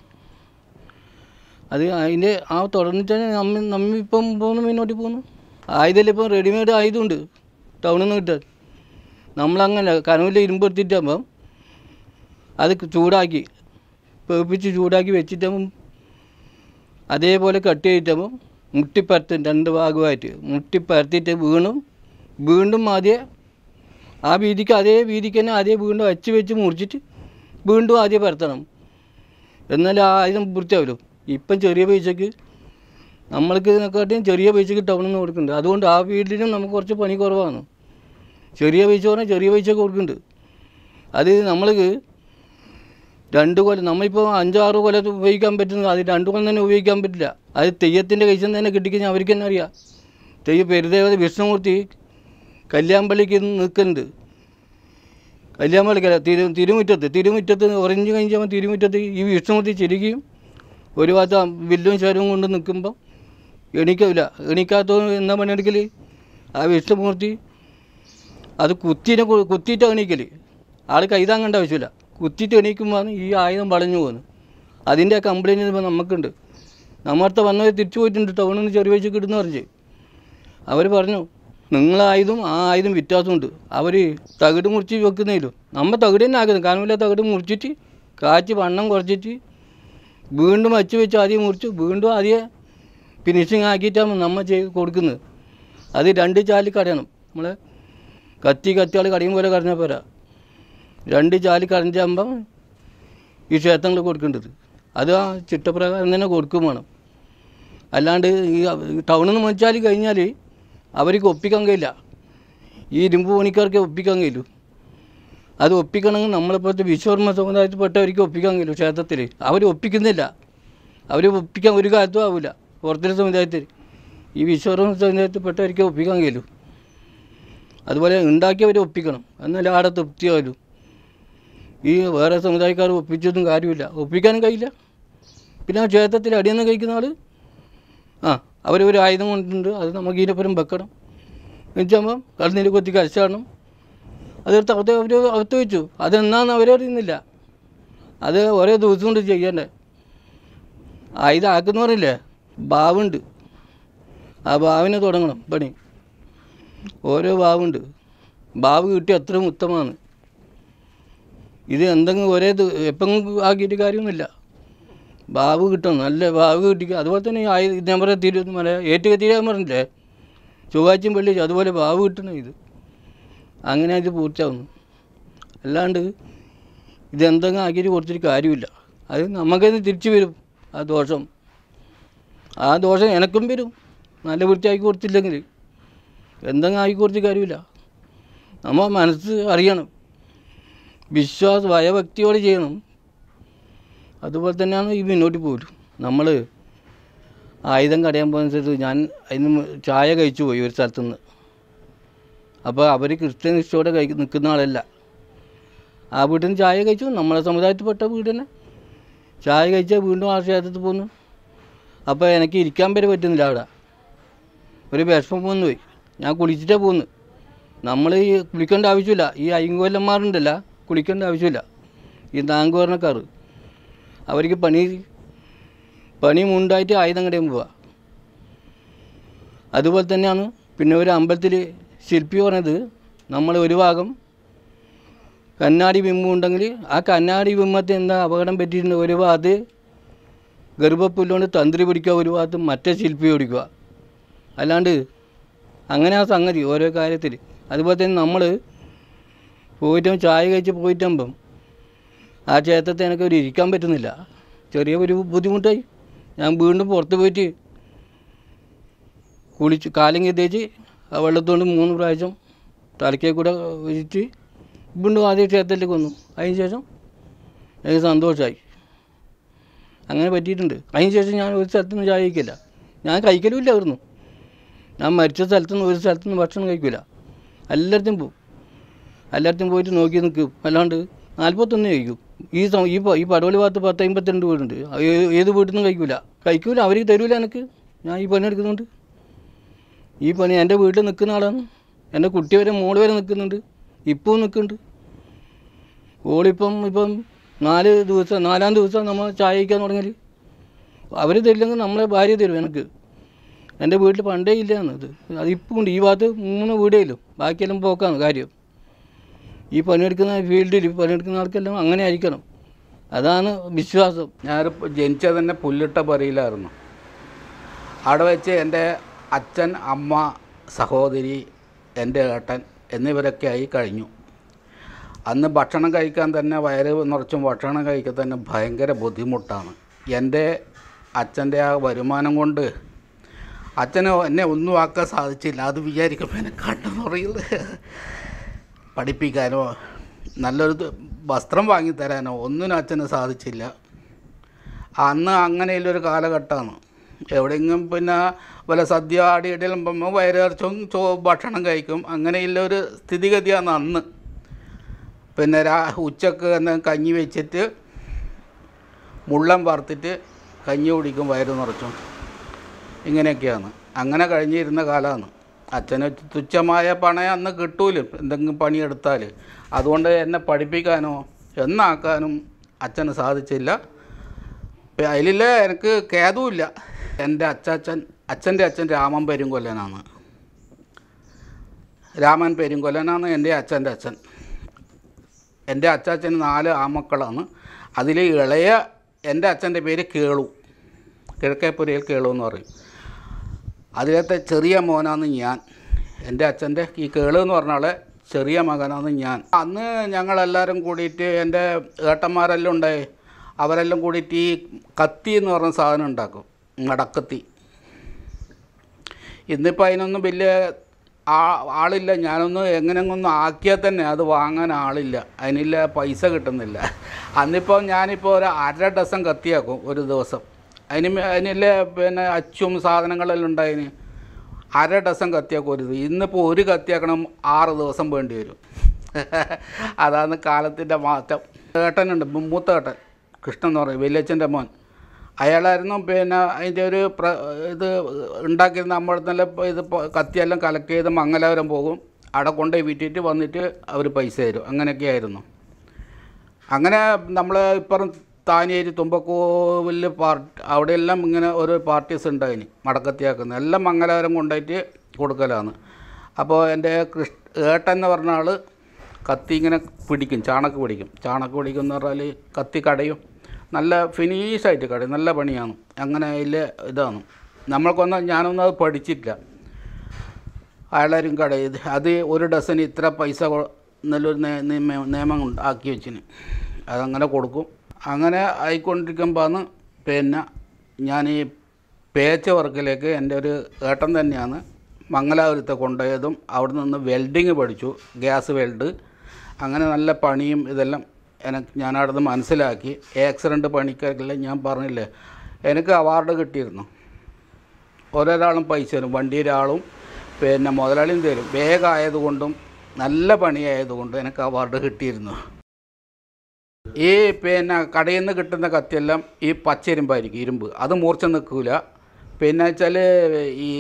C: അത് അതിൻ്റെ ആ തുടർന്നിട്ട് തന്നെ നമ്മ നമ്മിപ്പം പോകുന്നു മുന്നോട്ട് പോകുന്നു. ആയുധം ഇപ്പം റെഡിമെയ്ഡ് ആയുധമുണ്ട് ടൗണിൽ നിന്ന് കിട്ടാൻ. നമ്മളങ്ങനെ കനവിൽ ഇരുമ്പ് എടുത്തിട്ടാകുമ്പം അത് ചൂടാക്കി പേപ്പിച്ച് ചൂടാക്കി വെച്ചിട്ടാകുമ്പം അതേപോലെ കട്ട് ചെയ്തിട്ടാകുമ്പം മുട്ടിപ്പരത്തും രണ്ട് ഭാഗമായിട്ട് മുട്ടിപ്പരത്തിയിട്ട് വീണ്ടും വീണ്ടും ആദ്യം ആ വീതിക്ക് അതേ വീതിക്ക് തന്നെ ആദ്യം വീണ്ടും അച്ച് വെച്ച് മുറിച്ചിട്ട് വീണ്ടും ആദ്യം പരത്തണം. എന്നാലും ആ ആയുധം പൂർത്തിയാവുമല്ലോ. ഇപ്പം ചെറിയ പൈസക്ക് നമ്മൾക്ക് ഇതിനെക്കാട്ടിയും ചെറിയ പൈസക്ക് ടൗണിൽ നിന്ന് കൊടുക്കുന്നുണ്ട്. അതുകൊണ്ട് ആ ഫീൽഡിനും നമുക്ക് കുറച്ച് പണി കുറവാണ്. ചെറിയ പൈസ പറഞ്ഞാൽ ചെറിയ പൈസ കൊടുക്കുന്നുണ്ട്. അത് നമ്മൾക്ക് രണ്ട് കൊല്ലം നമ്മളിപ്പോൾ അഞ്ചാറ് കൊല്ലത്ത് ഉപയോഗിക്കാൻ പറ്റുന്നത് അത് രണ്ട് കൊല്ലം തന്നെ ഉപയോഗിക്കാൻ പറ്റില്ല. അത് തെയ്യത്തിൻ്റെ കൈശം തന്നെ കിട്ടിക്കഴിഞ്ഞാൽ അവർക്ക് തന്നെ അറിയാം. തെയ്യ പെരുദേവത വിഷ്ണുമൂർത്തി കല്യാമ്പള്ളിക്ക് നിൽക്കുന്നുണ്ട്. കല്യാമ്പള്ളിക്കല്ല തിരു തിരുമുറ്റത്ത് തിരുമുറ്റത്ത് ഉറഞ്ഞു കഴിഞ്ഞാൽ തിരുമുറ്റത്ത് ഈ വിഷ്ണുമൂർത്തി ശരിക്കും ഒരു ഭാഗത്ത് വില്ലും ശരവും കൊണ്ട് നിൽക്കുമ്പം എണീക്കില്ല. എണീക്കാത്ത എന്താ പണിയെടുക്കൽ? ആ വിഷ്ണുമൂർത്തി അത് കുത്തിനെ കുത്തിയിട്ട് എണീക്കൽ. ആൾ കൈതാങ്ങേണ്ട ആവശ്യമില്ല. കുത്തിയിട്ട് എണീക്കുമ്പോഴാണ് ഈ ആയുധം വളഞ്ഞു പോകുന്നത്. അതിൻ്റെ കംപ്ലയിൻറ്റ് ഇപ്പോൾ നമുക്കുണ്ട്. നമ്മളടുത്ത് വന്നവർ തിരിച്ചു പോയിട്ടുണ്ട്. ടൗണിൽ നിന്ന് ചെറിയ വെച്ച് കിട്ടുന്ന പറഞ്ഞ് അവർ പറഞ്ഞു നിങ്ങളായതും ആ ആയുധം വ്യത്യാസമുണ്ട്. അവർ തകിട് മുറിച്ച് വെക്കുന്നതിലും നമ്മൾ തകിട് തന്നെ ആക്കുന്നത്. കാരണമില്ല തകിട് മുറിച്ചിട്ട് കാച്ചി വണ്ണം കുറച്ചിട്ട് വീണ്ടും വച്ച് വെച്ച് ആദ്യം മുറിച്ച് വീണ്ടും ആദ്യം ഫിനിഷിങ് ആക്കിയിട്ടാണ് നമ്മൾ ചെയ്ത് കൊടുക്കുന്നത്. അത് രണ്ട് ചാലി കടയണം. നമ്മളെ കത്തി കത്തിയാൾ കടയും പോലെ കടഞ്ഞാൽ പോരാ. രണ്ട് ചാലി കടഞ്ഞാകുമ്പം ഈ ക്ഷേത്രങ്ങൾ കൊടുക്കേണ്ടത് അത് ആ ചിട്ടപ്രകാരം തന്നെ കൊടുക്കും വേണം. അല്ലാണ്ട് ഈ ടൗണിൽ നിന്ന് മച്ചാൽ കഴിഞ്ഞാൽ അവർക്ക് ഒപ്പിക്കാൻ കഴിയില്ല. ഈ ഇരുമ്പ് പണിക്കാർക്ക് ഒപ്പിക്കാൻ കഴിയൂ. അത് ഒപ്പിക്കണമെങ്കിൽ നമ്മളിപ്പോഴത്തെ വിശ്വകർമ്മ സമുദായത്തിൽപ്പെട്ടവർക്ക് ഒപ്പിക്കാൻ കഴിയില്ല. ക്ഷേത്രത്തിൽ അവർ ഒപ്പിക്കുന്നില്ല. അവർ ഒപ്പിക്കാൻ ഒരു കാലത്തും ആവില്ല. പുറത്തൊരു സമുദായത്തിൽ ഈ വിശ്വകർമ്മ സമുദായത്തിൽപ്പെട്ടവർക്ക് ഒപ്പിക്കാൻ കഴിയൂ. അതുപോലെ ഉണ്ടാക്കിയവർ ഒപ്പിക്കണം, എന്നാലും ആടെ തൃപ്തിയായാലും. ഈ വേറെ സമുദായക്കാർ ഒപ്പിച്ചൊന്നും കാര്യമില്ല, ഒപ്പിക്കാനും കഴിയില്ല. പിന്നെ ആ ക്ഷേത്രത്തിൽ അടിയെന്ന് കഴിക്കുന്ന ആൾ ആ അവരൊരു ആയുധം കൊണ്ടിട്ടുണ്ട്, അത് നമുക്ക് ഇതിനപ്പുറം വെക്കണം വെച്ചാകുമ്പം കടന്നിൽ കൊത്തി കരച്ചാടണം. അതെടുത്ത് അവത്തെ അവർ അവത്ത് വെച്ചു. അതെന്നാന്ന് അവരറിയുന്നില്ല. അത് ഓരോ ദിവസം കൊണ്ട് ചെയ്യണ്ടേ. ആയുധം ആക്കുന്ന പറഞ്ഞില്ലേ, ബാവുണ്ട്. ആ ബാവിനെ തുടങ്ങണം പണി. ഓരോ ബാവുണ്ട്. ബാവ് കിട്ടി അത്രയും ഉത്തമമാണ്. ഇത് എന്തെങ്കിലും ഒരേ എപ്പെങ്കിലും ആക്കിയിട്ട് കാര്യമൊന്നുമില്ല. ബാവ് കിട്ടണം, നല്ല ബാവ് കിട്ടിക്കുക. അതുപോലെ തന്നെ ഈ ആയുധ ഞാൻ പറയാം തിരു മല ഏറ്റുക തീരാൻ പറഞ്ഞില്ലേ, ചൊവ്വാഴ്ചയും വെള്ളിയാഴ്ച അതുപോലെ ബാവ് കിട്ടണം. ഇത് അങ്ങനെ ഇത് പൂർത്തിയാവുന്നു. അല്ലാണ്ട് ഇതെന്തെങ്കിലും ആക്കിയിട്ട് കൊടുത്തിട്ട് കാര്യമില്ല. അത് നമുക്കത് തിരിച്ചു വരും ആ ദോഷം. ആ ദോഷം എനക്കും വരും നല്ല വൃത്തിയാക്കി കൊടുത്തില്ലെങ്കിൽ. എന്തെങ്കിലും ആക്കി കൊടുത്തിട്ട് കാര്യമില്ല. നമ്മൾ മനസ്സ് അറിയണം, വിശ്വാസ ഭയഭക്തിയോടെ ചെയ്യണം. അതുപോലെ തന്നെയാണ് ഈ മുന്നോട്ട് പോലും. നമ്മൾ ആയുധം കടയാൻ പോകുന്ന സ്ഥലത്ത് ഞാൻ അതിന് ചായ കഴിച്ചു പോയി ഒരു സ്ഥലത്തുനിന്ന്. അപ്പോൾ അവർ ക്രിസ്ത്യൻ നിഷ്ഠയോടെ കഴി നിൽക്കുന്ന ആളല്ല. ആ വീട്ടിൽ നിന്ന് ചായ കഴിച്ചു, നമ്മളെ സമുദായത്തിൽപ്പെട്ട വീട് തന്നെ. ചായ കഴിച്ചാൽ വീണ്ടും ആ ക്ഷേത്രത്തിൽ പോന്നു. അപ്പോൾ എനിക്ക് ഇരിക്കാൻ വരെ പറ്റുന്നില്ല അവിടെ. ഒരു വിഷമം പോന്നു പോയി. ഞാൻ കുളിച്ചിട്ടേ പോന്നു. നമ്മൾ ഈ കുളിക്കേണ്ട ആവശ്യമില്ല. ഈ അയ്യങ്കോലന്മാരുണ്ടല്ല, കുളിക്കേണ്ട ആവശ്യമില്ല. ഈ നാങ്കോരണക്കാർ അവർക്ക് പണി പണി മുണ്ടായിട്ട് ആയുധം കടയാൻ പോവുക. അതുപോലെ തന്നെയാണ് പിന്നെ ഒരു അമ്പലത്തിൽ ശില്പി പറഞ്ഞത്, നമ്മൾ ഒരു ഭാഗം കണ്ണാടി ബിംബം ഉണ്ടെങ്കിൽ ആ കണ്ണാടി ബിംബത്തെ എന്താ അപകടം പറ്റിയിട്ടുണ്ട്. ഒരു ഭാഗത്ത് ഗർഭപ്പുല്ലുകൊണ്ട് തന്ത്രി പിടിക്കുക, ഒരു ഭാഗത്ത് മറ്റേ ശില്പി പിടിക്കുക. അല്ലാണ്ട് അങ്ങനെ ആ സംഗതി ഓരോ കാര്യത്തിൽ. അതുപോലെ തന്നെ നമ്മൾ പോയിട്ട് ചായ കഴിച്ച് പോയിട്ടാകുമ്പം ആ ക്ഷേത്രത്തിൽ എനിക്ക് ഒരു ഇരിക്കാൻ പറ്റുന്നില്ല. ചെറിയ ഒരു ബുദ്ധിമുട്ടായി. ഞാൻ വീണ്ടും പുറത്ത് പോയിട്ട് കുളിച്ച് കാലിങ്ങി തേച്ച് ആ വെള്ളത്തോണ്ട് മൂന്ന് പ്രാവശ്യം തലക്കേ കൂടെ ഒഴിച്ച് വീണ്ടും ആദ്യം ക്ഷേത്രത്തിലേക്ക് വന്നു. അതിന് ശേഷം എനിക്ക് സന്തോഷമായി. അങ്ങനെ പറ്റിയിട്ടുണ്ട്. അതിന് ശേഷം ഞാൻ ഒരു സ്ഥലത്തുനിന്ന് ചായ കഴിക്കില്ല. ഞാൻ കഴിക്കലുമില്ല ആയിരുന്നു. ഞാൻ മരിച്ച സ്ഥലത്തുനിന്ന് ഒരു സ്ഥലത്തുനിന്ന് ഭക്ഷണം കഴിക്കില്ല. എല്ലായിടത്തും പോവും. എല്ലായിടത്തും പോയിട്ട് നോക്കി നിൽക്കും. അല്ലാണ്ട് നാൽപ്പത്തൊന്ന് കഴിക്കും. ഈ ഈ ഈ പടവലി ഭാഗത്ത് പത്ത് അമ്പത്തിരണ്ട് വീടുണ്ട്. ഏത് വീട്ടിൽ നിന്നും കഴിക്കില്ല കഴിക്കില്ല അവർ തരൂല എനിക്ക്. ഞാൻ ഈ പണി എടുക്കുന്നുണ്ട്. ഈ പണി എൻ്റെ വീട്ടിൽ നിൽക്കുന്ന ആളാണ്. എൻ്റെ കുട്ടി വരെ മോള് വരെ നിൽക്കുന്നുണ്ട്. ഇപ്പവും നിൽക്കുന്നുണ്ട്. ഓളിപ്പം ഇപ്പം നാല് ദിവസം നാലാം ദിവസം നമ്മൾ ചായ കഴിക്കാൻ തുടങ്ങിയാൽ അവർ തരില്ലെങ്കിൽ നമ്മളെ ഭാര്യ തരും എനിക്ക്. എൻ്റെ വീട്ടിൽ പണ്ടേ ഇല്ല എന്നത്. അതിപ്പോൾ ഉണ്ട്. ഈ ഭാഗത്ത് മൂന്ന് വീടേ ഇല്ലും, ബാക്കിയെല്ലാം പോക്കാണ് കാര്യം. ഈ പണിയെടുക്കുന്ന ഫീൽഡിൽ പണിയെടുക്കുന്ന ആൾക്കെല്ലാം അങ്ങനെ ആയിരിക്കണം. അതാണ് വിശ്വാസം.
B: ഞാനിപ്പോൾ ജനിച്ചത് തന്നെ പുല്ലിട്ട പറയിലായിരുന്നു. അവിടെ വെച്ച് എൻ്റെ അച്ഛൻ, അമ്മ, സഹോദരി, എൻ്റെ ഏട്ടൻ എന്നിവരൊക്കെ ആയി കഴിഞ്ഞു. അന്ന് ഭക്ഷണം കഴിക്കാൻ തന്നെ വയറ് നിറച്ചും ഭക്ഷണം കഴിക്കാൻ തന്നെ ഭയങ്കര ബുദ്ധിമുട്ടാണ്. എൻ്റെ അച്ഛൻ്റെ ആ വരുമാനം കൊണ്ട് അച്ഛന് എന്നെ ഒന്നും ആക്കാൻ സാധിച്ചില്ല. അത് വിചാരിക്കുമ്പോൾ എന്നെ കണ്ണു നിറയുന്നത്. പഠിപ്പിക്കാനോ നല്ലൊരു ത് വസ്ത്രം വാങ്ങിത്തരാനോ ഒന്നിനും അച്ഛന് സാധിച്ചില്ല. അന്ന് അങ്ങനെയുള്ളൊരു കാലഘട്ടമാണ്. എവിടെയെങ്കിലും പിന്നെ വല്ല സദ്യ ആടിയിടുമ്പോൾ വയറിറച്ചും ചോ ഭക്ഷണം കഴിക്കും. അങ്ങനെയുള്ളൊരു സ്ഥിതിഗതിയാണ് അന്ന്. പിന്നെ രാ ഉച്ചക്ക് എന്ന് കഞ്ഞി വെച്ചിട്ട് മുള്ളം വറുത്തിട്ട് കഞ്ഞി കുടിക്കും വയറ് നിറച്ചും. ഇങ്ങനെയൊക്കെയാണ്. അങ്ങനെ കഴിഞ്ഞിരുന്ന കാലമാണ്. അച്ഛന് തുച്ഛമായ പണം അന്ന് കിട്ടൂലും എന്തെങ്കിലും പണിയെടുത്താൽ. അതുകൊണ്ട് എന്നെ പഠിപ്പിക്കാനോ എന്നാക്കാനും അച്ഛന് സാധിച്ചില്ല. അതിലില്ല എനിക്ക് ഖേദവുമില്ല. എൻ്റെ അച്ചാച്ചൻ അച്ഛൻ്റെ അച്ഛൻ രാമൻ പെരുങ്കൊല്ലനാണ്. രാമൻ പെരുങ്കൊല്ലനാണ് എൻ്റെ അച്ഛൻ്റെ അച്ഛൻ. എൻ്റെ അച്ചാച്ചന് നാല് ആമക്കളാണ്. അതിൽ ഇളയ എൻ്റെ അച്ഛൻ്റെ പേര് കേളു, കിഴക്കേപ്പുരയിൽ കേളു എന്ന് പറയും. അതിലത്തെ ചെറിയ മോനാണ് ഞാൻ. എൻ്റെ അച്ഛൻ്റെ ഈ കേളു എന്ന് പറഞ്ഞാൽ ചെറിയ മകനാണ് ഞാൻ. അന്ന് ഞങ്ങളെല്ലാവരും കൂടിയിട്ട് എൻ്റെ ഏട്ടന്മാരെല്ലാം ഉണ്ടായി. അവരെല്ലാം കൂടിയിട്ട് ഈ കത്തി എന്ന് പറഞ്ഞ സാധനം ഉണ്ടാക്കും, മടക്കത്തി. ഇന്നിപ്പോൾ അതിനൊന്നും വലിയ ആ ആളില്ല. ഞാനൊന്ന് എങ്ങനെയൊന്നും ആക്കിയാൽ തന്നെ അത് വാങ്ങാൻ ആളില്ല, അതിനില്ല പൈസ കിട്ടുന്നില്ല. അന്നിപ്പോൾ ഞാനിപ്പോൾ ഒരു അര ഡസൻ കത്തിയാക്കും ഒരു ദിവസം. അതിന് അതിനില്ല പിന്നെ അച്ചും സാധനങ്ങളെല്ലാം ഉണ്ടായിന്. അര ഡസൻ കത്തിയാക്കും ഒരു ദിവസം. ഇന്നിപ്പോൾ ഒരു കത്തിയാക്കണം ആറ് ദിവസം വേണ്ടി വരും. അതാണ് കാലത്തിൻ്റെ മാറ്റം. ഏട്ടനുണ്ട്, മൂത്ത ഏട്ടൻ കൃഷ്ണൻ എന്ന് പറയും, വലിയച്ഛൻ്റെ മോൻ. അയാളായിരുന്നു പിന്നെ അതിൻ്റെ ഒരു പ്ര ഇത് ഉണ്ടാക്കിയിരുന്ന. നമ്മൾ നല്ല ഇത് കത്തിയെല്ലാം കളക്ട് ചെയ്ത് മംഗലാപുരം പോകും, അവിടെ കൊണ്ടുപോയി വിറ്റിട്ട് വന്നിട്ട് അവർ പൈസ തരും. അങ്ങനെയൊക്കെ ആയിരുന്നു. അങ്ങനെ നമ്മൾ ഇപ്പുറം താനേരി തുമ്പക്കോവിൽ പാർട്ടി അവിടെയെല്ലാം ഇങ്ങനെ ഓരോ പാർട്ടീസ് ഉണ്ടായിന് മടക്കത്തിയാക്കുന്നത്. എല്ലാം മംഗലാപുരം കൊണ്ടുപോയിട്ട് കൊടുക്കലാണ്. അപ്പോൾ എൻ്റെ കൃഷ് ഏട്ടൻ എന്ന് പറഞ്ഞ ആൾ കത്തി ഇങ്ങനെ പിടിക്കും, ചാണക്ക് പിടിക്കും. ചാണക്ക് പിടിക്കും എന്ന് പറഞ്ഞാൽ കത്തി കടയും, നല്ല ഫിനിഷായിട്ട് കടയും, നല്ല പണിയാണ്. അങ്ങനെ അതിൽ ഇതാണ്. നമ്മൾക്കൊന്നും ഞാനൊന്നും അത് പഠിച്ചിട്ടില്ല. അയാളാരും കട അത് ഒരു ഡസന് ഇത്ര പൈസ നല്ലൊരു നിയമം ആക്കി വെച്ചിന്. അതങ്ങനെ കൊടുക്കും. അങ്ങനെ ആയിക്കൊണ്ടിരിക്കുമ്പോഴാണ് പിന്നെ ഞാൻ ഈ പേച്ച വർക്കിലേക്ക് എൻ്റെ ഒരു ഏട്ടൻ തന്നെയാണ് മംഗലാപുരത്തെ കൊണ്ടുപോയതും. അവിടെ നിന്ന് വെൽഡിങ് പഠിച്ചു, ഗ്യാസ് വെൽഡ്. അങ്ങനെ നല്ല പണിയും ഇതെല്ലാം എനിക്ക് ഞാനവിടുന്ന് മനസ്സിലാക്കി. ആക്സിഡൻറ്റ് പണിക്കാർക്കെല്ലാം ഞാൻ പറഞ്ഞില്ലേ എനിക്ക് അവാർഡ് കിട്ടിയിരുന്നു. ഓരോരാളും പൈസ തരും, വണ്ടിയുടെ ആളും പിന്നെ മുതലാളിയും തരും. വേഗമായതുകൊണ്ടും നല്ല പണിയായതുകൊണ്ടും എനിക്ക് അവാർഡ് കിട്ടിയിരുന്നു. ഈ പിന്നെ കടയിൽ നിന്ന് കിട്ടുന്ന കത്തിയെല്ലാം ഈ പച്ചയിരുമ്പായിരിക്കും, ഇരുമ്പ്. അത് മൂർച്ച നിൽക്കില്ല. പിന്നെ വെച്ചാൽ ഈ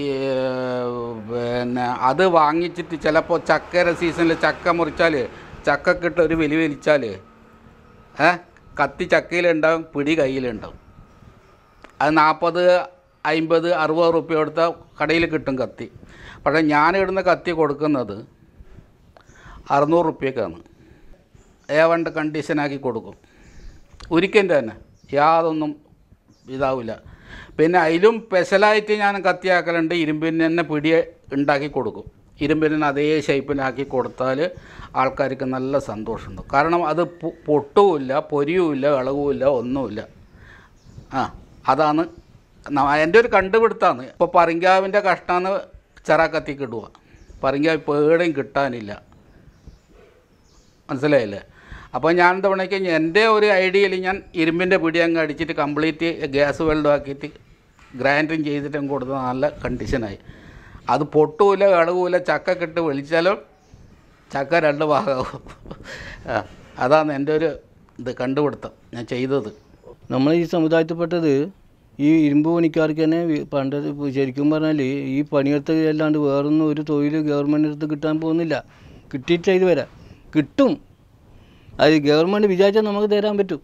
B: പിന്നെ അത് വാങ്ങിച്ചിട്ട് ചിലപ്പോൾ ചക്കയുടെ സീസണിൽ ചക്ക മുറിച്ചാൽ ചക്കക്കിട്ട് ഒരു വലി വലിച്ചാൽ ഏ കത്തി ചക്കയിലുണ്ടാവും, പിടി കയ്യിലുണ്ടാവും. അത് നാൽപ്പത് അമ്പത് അറുപത് റുപ്യ കൊടുത്താൽ കടയിൽ കിട്ടും കത്തി. പക്ഷേ ഞാനിടുന്ന കത്തി കൊടുക്കുന്നത് അറുന്നൂറ് റുപ്യക്കാണ്. ഏവണ്ട് കണ്ടീഷനാക്കി കൊടുക്കും. ഒരിക്കൻ്റെ തന്നെ യാതൊന്നും ഇതാവില്ല. പിന്നെ അതിലും സ്പെഷ്യലായിട്ട് ഞാൻ കത്തിയാക്കലുണ്ട്. ഇരുമ്പിന് തന്നെ പിടി ഉണ്ടാക്കി കൊടുക്കും. ഇരുമ്പിന് അതേ ഷേപ്പിനാക്കി കൊടുത്താൽ ആൾക്കാർക്ക് നല്ല സന്തോഷമുണ്ട്. കാരണം അത് പൊട്ടുമില്ല, പൊരിയുമില്ല, ഇളകുമില്ല, ഒന്നുമില്ല. ആ അതാണ് എൻ്റെ ഒരു കണ്ടുപിടുത്തമാണ്. ഇപ്പോൾ പറങ്കാവിൻ്റെ കഷ്ടാന്ന് ചെറ കത്തിക്ക് ഇടുക. പറങ്കാവ് ഇപ്പോൾ എവിടെയും കിട്ടാനില്ല, മനസ്സിലായില്ലേ? അപ്പോൾ ഞാൻ തവണയ്ക്ക് എൻ്റെ ഒരു ഐഡിയയിൽ ഞാൻ ഇരുമ്പിൻ്റെ പിടി അങ്ങ് അടിച്ചിട്ട് കംപ്ലീറ്റ് ഗ്യാസ് വെൽഡും ആക്കിയിട്ട് ഗ്രൈൻഡിങ് ചെയ്തിട്ടും കൊടുത്ത നല്ല കണ്ടീഷനായി. അത് പൊട്ടുമില്ല, ഇളകുമില്ല. ചക്ക കിട്ട് വിളിച്ചാലും ചക്ക രണ്ട് ഭാഗമാകും. അതാണ് എൻ്റെ ഒരു ഇത് കണ്ടുപിടുത്തം ഞാൻ ചെയ്തത്.
C: നമ്മൾ ഈ സമുദായത്തിൽപ്പെട്ടത് ഈ ഇരുമ്പ് പണിക്കാർക്ക് തന്നെ പണ്ട് ശരിക്കും പറഞ്ഞാൽ ഈ പണിയെടുത്ത് അല്ലാണ്ട് വേറൊന്നും ഒരു തൊഴിൽ ഗവൺമെൻറ് അടുത്ത് കിട്ടാൻ പോകുന്നില്ല. കിട്ടിയിട്ടില്ല ഇതുവരെ. കിട്ടും, അത് ഗവൺമെൻറ് വിചാരിച്ചാൽ നമുക്ക് തരാൻ പറ്റും.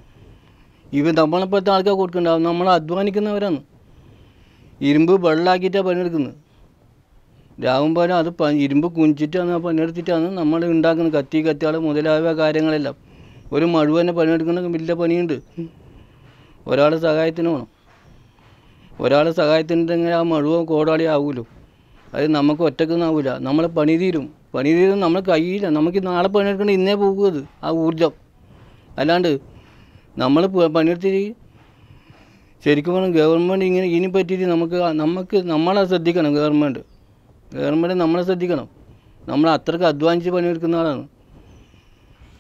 C: ഇവ നമ്മളെപ്പോഴത്തെ ആൾക്കാർ കൊടുക്കണ്ടാവും. നമ്മൾ അധ്വാനിക്കുന്നവരാണ്. ഇരുമ്പ് വെള്ളമാക്കിയിട്ടാണ് പണിയെടുക്കുന്നത്. രാകുമ്പോഴും അത് പ ഇരുമ്പ് കുഞ്ചിട്ടാണ് പണിയെടുത്തിട്ടാണ് നമ്മൾ ഉണ്ടാക്കുന്നത്. കത്തി കത്തിയാൾ മുതലായ കാര്യങ്ങളെല്ലാം ഒരു മഴുവനെ പണിയെടുക്കുന്ന വലിയ പണിയുണ്ട്. ഒരാളെ സഹായത്തിന് വേണം. ഒരാളെ സഹായത്തിനുണ്ടെങ്കിൽ ആ മഴുവ കോടാളി ആവുമല്ലോ. അത് നമുക്ക് ഒറ്റക്കൊന്നും ആവില്ല. നമ്മളെ പണി തീരും. പണി തീരും നമ്മൾ കഴിയില്ല. നമുക്ക് നാളെ പണിയെടുക്കണം, ഇന്നേ പോകുന്നത് ആ ഊർജം. അല്ലാണ്ട് നമ്മൾ പണിയെടുത്തിട്ട് ശരിക്കും പറഞ്ഞാൽ ഗവൺമെൻറ് ഇങ്ങനെ ഇതിനെ പറ്റിയിട്ട് നമുക്ക് നമുക്ക് നമ്മളെ ശ്രദ്ധിക്കണം. ഗവൺമെൻറ് ഗവൺമെൻറ് നമ്മളെ ശ്രദ്ധിക്കണം. നമ്മൾ അത്രയ്ക്ക് അധ്വാനിച്ച് പണിയെടുക്കുന്ന ആളാണ്.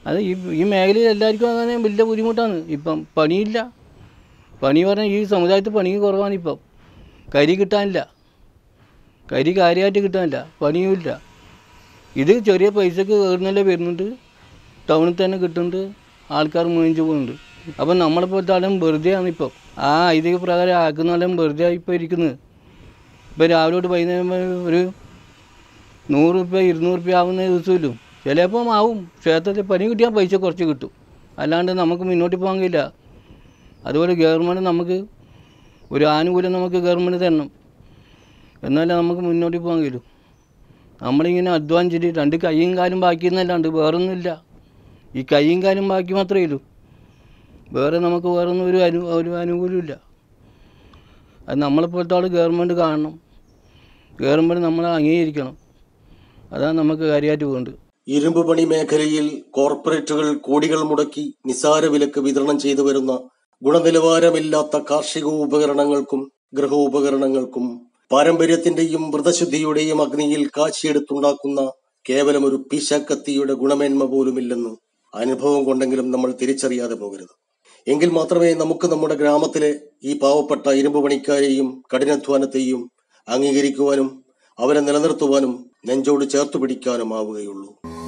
C: അത് ഈ ഈ മേഖലയിൽ എല്ലാവർക്കും അങ്ങനെ വലിയ ബുദ്ധിമുട്ടാണ്. ഇപ്പം പണിയില്ല. പണി പറഞ്ഞാൽ ഈ സമുദായത്തിൽ പണി കുറവാണ്. ഇപ്പം കരി കിട്ടാനില്ല, കരി കാര്യമായിട്ട് കിട്ടാനില്ല, പണിയുമില്ല. ഇത് ചെറിയ പൈസക്ക് കയറുന്നല്ലേ വരുന്നുണ്ട്, ടൗണിൽ തന്നെ കിട്ടുന്നുണ്ട്, ആൾക്കാർ മുഴിഞ്ഞു പോകുന്നുണ്ട്. അപ്പം നമ്മളെപ്പോലത്തെ ആളും വെറുതെയാണ് ഇപ്പം. ആ ഐതിഹ്യ പ്രകാരം ആക്കുന്നാലും വെറുതെ ഇപ്പോൾ ഇരിക്കുന്നത്. ഇപ്പം രാവിലെ തൊട്ട് വൈകുന്നേരം വരെ ഒരു നൂറ് റുപ്യ ഇരുന്നൂറ് റുപ്യ ആവുന്ന ദിവസമില്ലും ചിലപ്പം ആവും. ക്ഷേത്രത്തിൽ പണി കിട്ടിയാൽ പൈസ കുറച്ച് കിട്ടും, അല്ലാണ്ട് നമുക്ക് മുന്നോട്ട് പോകാൻ കഴിയില്ല. അതുപോലെ ഗവൺമെൻറ് നമുക്ക് ഒരു ആനുകൂല്യം നമുക്ക് ഗവൺമെൻറ് തരണം, എന്നാലേ നമുക്ക് മുന്നോട്ട് പോകാൻ കഴിയും. നമ്മളിങ്ങനെ അധ്വാനിച്ചിട്ട് രണ്ട് കൈയും കാലും ബാക്കിയെന്നല്ലാണ്ട് വേറൊന്നുമില്ല. ഈ കൈയും കാലും ബാക്കി മാത്രമേ ഉള്ളൂ, വേറെ നമുക്ക് വേറൊന്നും ഒരു അനു ഒരു അനുകൂലമില്ല. അത് നമ്മളെപ്പോലത്തെ ആൾ ഗവൺമെൻറ് കാണണം, ഗവൺമെൻറ് നമ്മളെ അംഗീകരിക്കണം. അതാണ് നമുക്ക് കാര്യമായിട്ട് വേണ്ടത്.
A: ഇരുമ്പ് പണി മേഖലയിൽ കോർപ്പറേറ്റുകൾ കോടികൾ മുടക്കി നിസാര വിലക്ക് വിതരണം ചെയ്തു വരുന്ന ഗുണനിലവാരമില്ലാത്ത കാർഷിക ഉപകരണങ്ങൾക്കും ഗൃഹോപകരണങ്ങൾക്കും പാരമ്പര്യത്തിന്റെയും വ്രതശുദ്ധിയുടെയും അഗ്നിയിൽ കാച്ചിയെടുത്തുണ്ടാക്കുന്ന കേവലം ഒരു പീശാക്കത്തിയുടെ ഗുണമേന്മ പോലുമില്ലെന്ന് അനുഭവം കൊണ്ടെങ്കിലും നമ്മൾ തിരിച്ചറിയാതെ പോകരുത്. എങ്കിൽ മാത്രമേ നമുക്ക് നമ്മുടെ ഗ്രാമത്തിലെ ഈ പാവപ്പെട്ട ഇരുമ്പ് പണിക്കാരെയും കഠിനാധ്വാനത്തെയും അംഗീകരിക്കുവാനും അവരെ നിലനിർത്തുവാനും നെഞ്ചോട് ചേർത്തു പിടിക്കാനും ആവുകയുള്ളൂ.